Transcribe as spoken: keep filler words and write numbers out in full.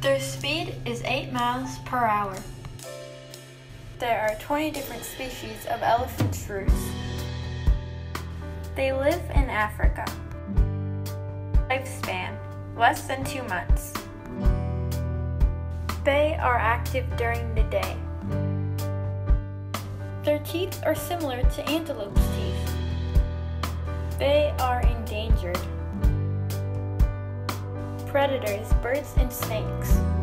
Their speed is eight miles per hour. There are twenty different species of elephant shrews. They live in Africa. Lifespan, less than two months. They are active during the day. Their teeth are similar to antelope's teeth. They are endangered. Predators, birds and snakes.